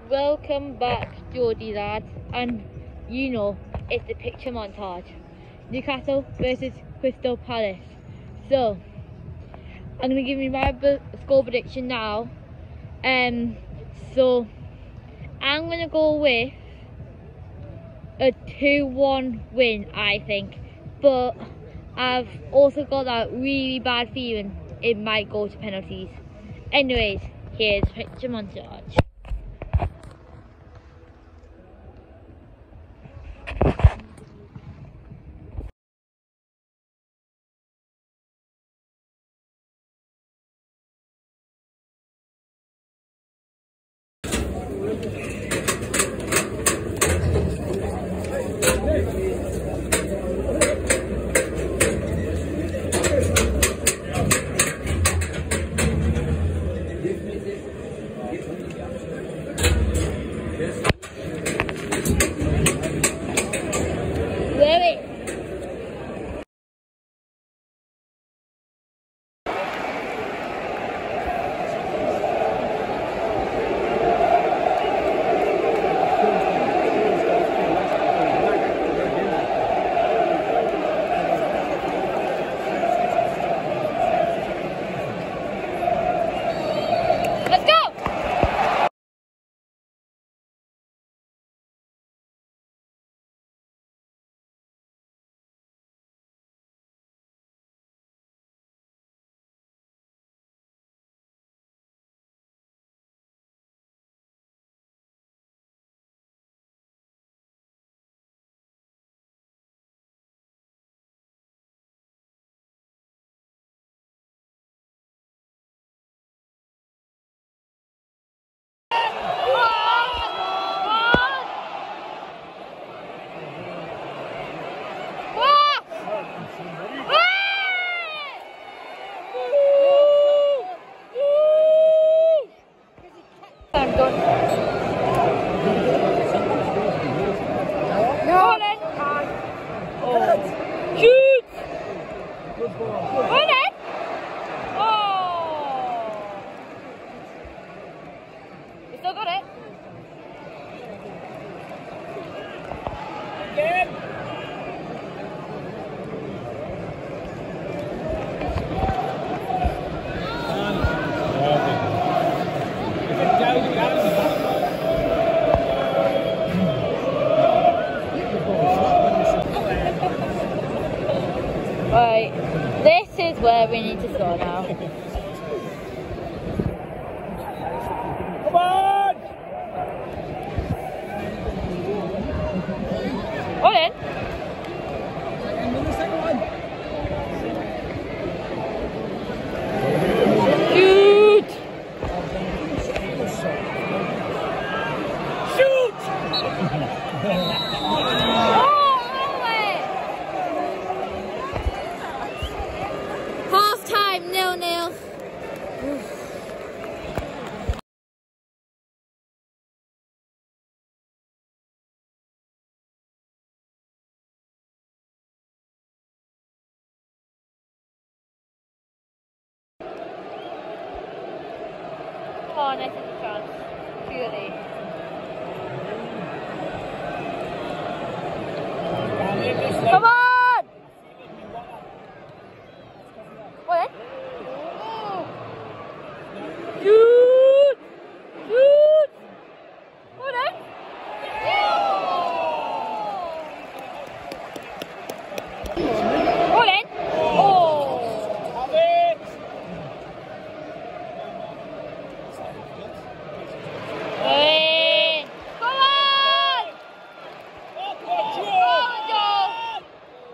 Welcome back, Geordie lads, and you know it's the picture montage. Newcastle versus Crystal Palace. So I'm gonna give you my score prediction now. So I'm gonna go with a 2-1 win, I think, but I've also got that really bad feeling it might go to penalties. Anyways, here's picture montage. Right, this is where we need to score now. Come on! Hold in. Shoot! Shoot! Half time, 0-0. Come on, this is a chance. Surely. Come on! What? Shoot! Shoot! What? What? Oh! Hey! Come on!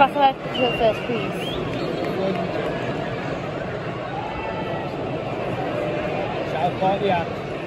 Pass her to her first, please. Southport, yeah.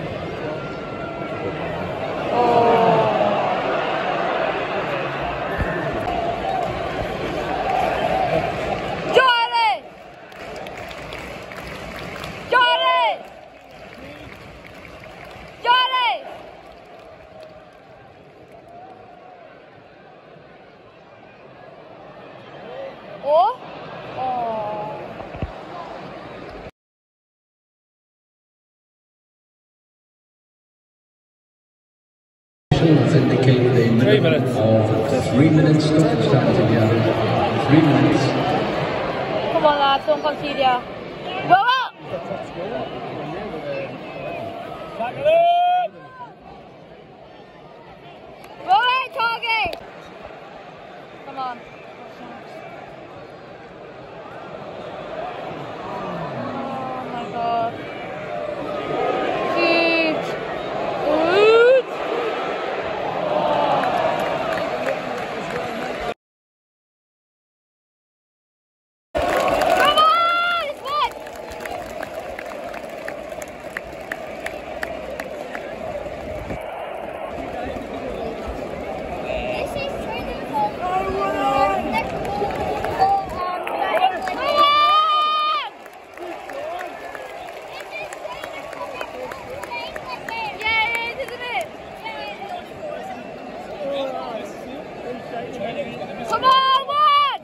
Let's indicate the minute of 3 minutes stop start again. 3 minutes. Come on lads, don't concede here. Go up! Roll it, target! Come on. Oh my god. Shoot! Shoot! Come on! It's good! This is training for next Come on, one!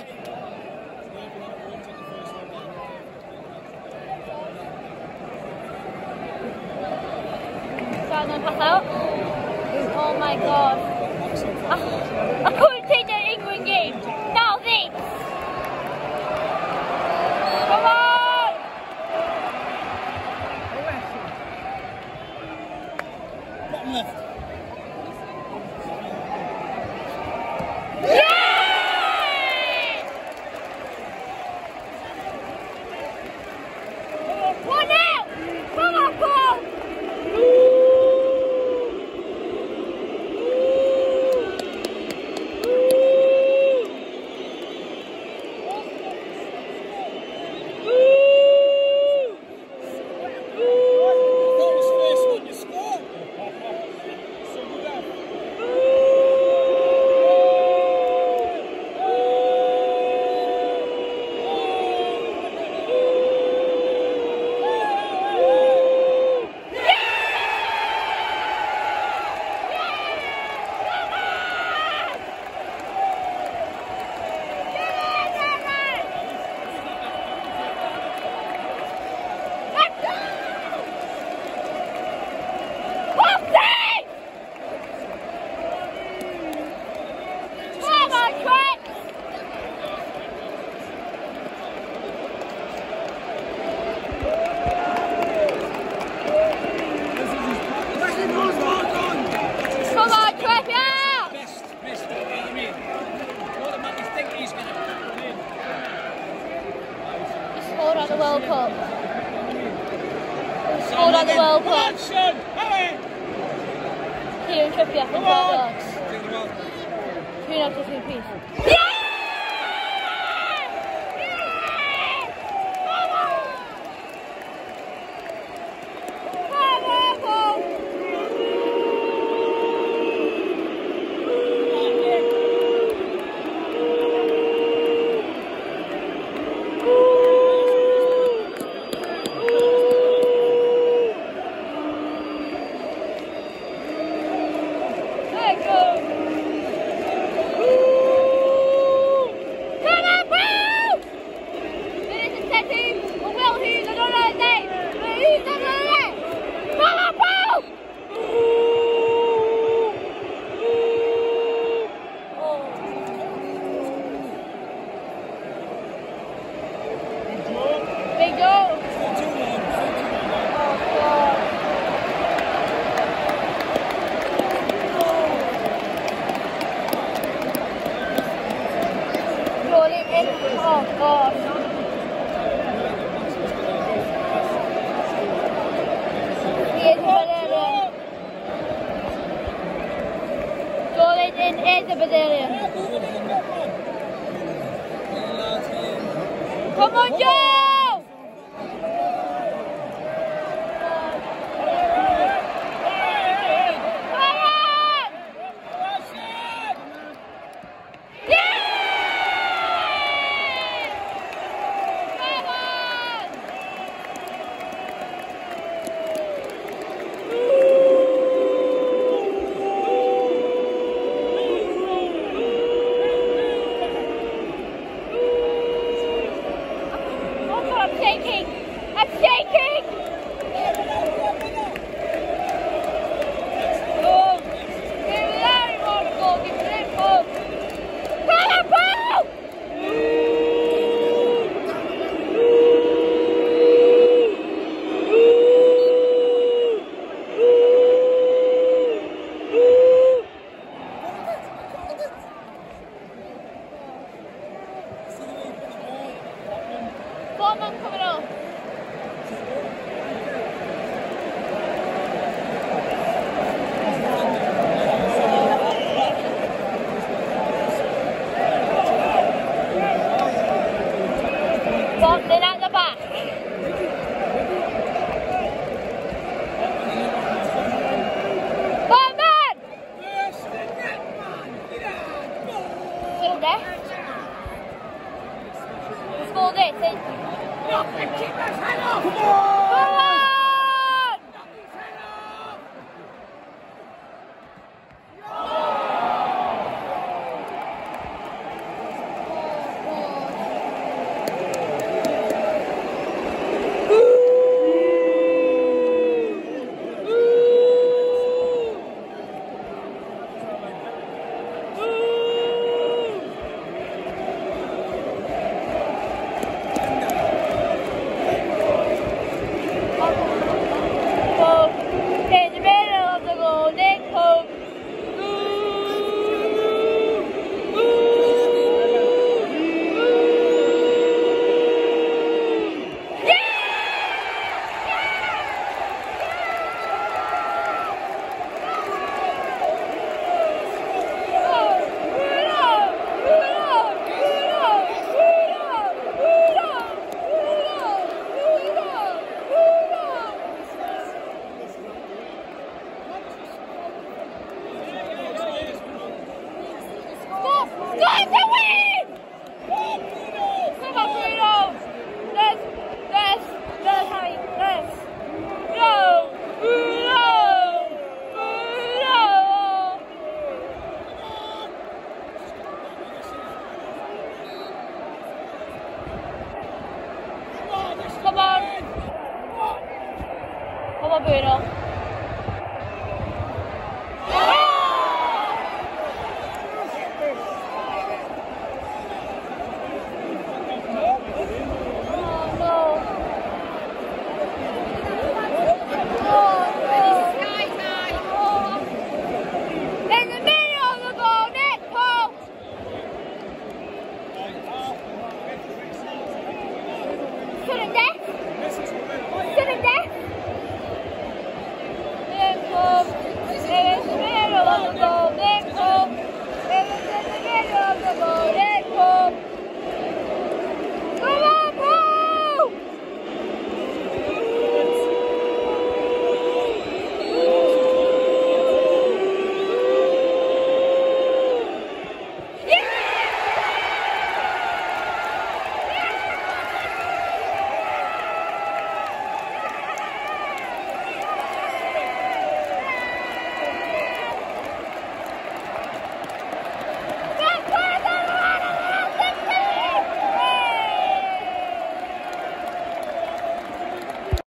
Starting to pass out. Oh my god. I couldn't take the England game. Now this. Come on! Bottom left. The World Cup. Scored at the World Cup. Kieran Trippier from Bulldogs. 3 out of 2 piece. Yeah! Is a Brazilian. Come on, Joe! I'm shaking! Oh, give me that ball, give me that ball. Foreman coming up. Something at the back. Foreman! Still there. Score this. Keep that head off! Come on! Go to win!